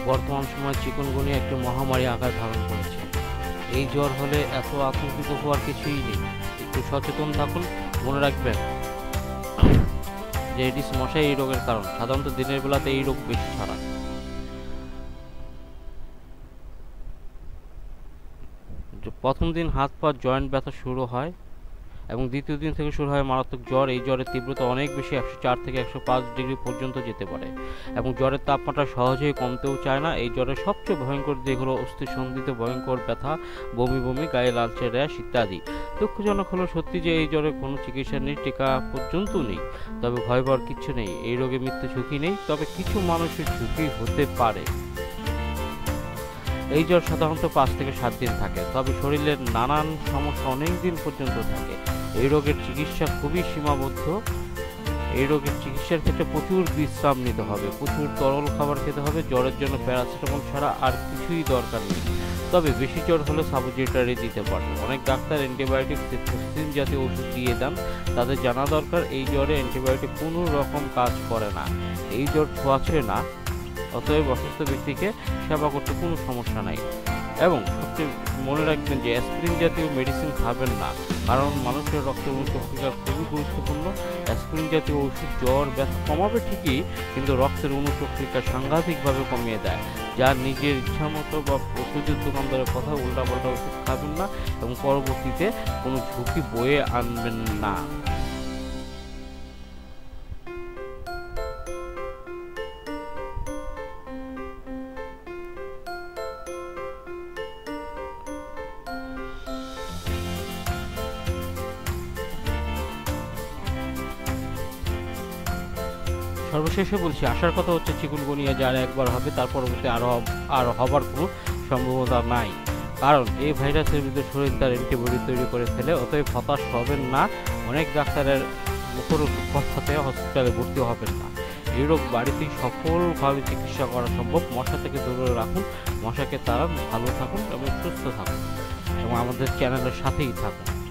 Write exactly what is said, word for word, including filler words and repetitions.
বর্তমান সময়ে চিকুনগুনিয়া একটি মহামারী আকার ধারণ করেছে। এই জ্বর হলে এত আতঙ্কিত হওয়ার কিছুই নেই, একটু সচেতন থাকুন। মনে রাখবেন যে এডিস মশাই এই রোগের কারণ। সাধারণত দিনের বেলাতে এই রোগ বেশি ছড়ায়। প্রথম দিন হাত পা জয়েন্ট ব্যথা শুরু হয় এবং দ্বিতীয় দিন থেকে শুরু হয় মারাত্মক জ্বর। এই জ্বরের তীব্রতা অনেক বেশি, একশো চার থেকে একশো পাঁচ ডিগ্রি পর্যন্ত যেতে পারে এবং জ্বরের তাপমাত্রা সহজেই কমতেও চায় না। এই জ্বরের সবচেয়ে ভয়ঙ্কর দিক হলো অস্থিসন্ধিতে ভয়ঙ্কর ব্যথা, বমি বমি, গায়ে লালচে র্যাশ ইত্যাদি। দুঃখজনক হলো সত্যি যে এই জ্বরের কোনো চিকিৎসা নেই, টিকা পর্যন্ত নেই। তবে ভয় পাওয়ার কিচ্ছু নেই, এই রোগে মৃত্যু ঝুঁকি নেই, তবে কিছু মানুষের ঝুঁকি হতে পারে। এই জ্বর সাধারণত পাঁচ থেকে সাত দিন থাকে, তবে শরীরের নানান সমস্যা অনেক দিন পর্যন্ত থাকে। এই রোগের চিকিৎসা খুবই সীমাবদ্ধ। এই রোগের চিকিৎসার ক্ষেত্রে প্রচুর বিশ্রাম নিতে হবে, প্রচুর তরল খাবার খেতে হবে। জ্বরের জন্য প্যারাসিটামল ছাড়া আর কিছুই দরকার নেই। তবে বেশি জ্বর হলে সাবজিটারি দিতে পারে। অনেক ডাক্তার অ্যান্টিবায়োটিক সিট্রোসিন জাতীয় ওষুধ দিয়ে দেন। তাদের জানা দরকার এই জ্বরে অ্যান্টিবায়োটিক কোনো রকম কাজ করে না। এই জ্বর ছোঁয়াছে না, অতএব অসুস্থ ব্যক্তিকে সেবা করতে কোনো সমস্যা নাই। এবং সবচেয়ে মনে রাখবেন যে অ্যাসপিরিন জাতীয় মেডিসিন খাবেন না, কারণ মানুষের রক্তের অনুচক্রিকা খুবই গুরুত্বপূর্ণ। অ্যাসপিরিন জাতীয় ওষুধ জ্বর ব্যথা কমাবে ঠিকই, কিন্তু রক্তের অনুচক্রিকা সাংঘাতিকভাবে কমিয়ে দেয়। যার নিজের ইচ্ছা মতো বা ওষুধের দোকানদারের কথা উল্টাপাল্টা ওষুধ খাবেন না এবং পরবর্তীতে কোনো ঝুঁকি বয়ে আনবেন না। সর্বশেষে বলছি, আসার কথা হচ্ছে চিকুনগুনিয়া যার একবার হবে তার পরবর্তী আরও আর হবার কোনো সম্ভাবনা নাই, কারণ এই ভাইরাসের বিরুদ্ধে শরীর তার অ্যান্টিবডি তৈরি করে ফেলে। অতএব হতাশ হবেন না, অনেক ডাক্তারের মুখর কথাতে হসপিটালে ভর্তি হবেন না। এই রোগ বাড়িতেই সফলভাবে চিকিৎসা করা সম্ভব। মশা থেকে দূরে রাখুন, মশাকে তাড়ান, ভালো থাকুন এবং সুস্থ থাকুন এবং আমাদের চ্যানেলের সাথেই থাকুন।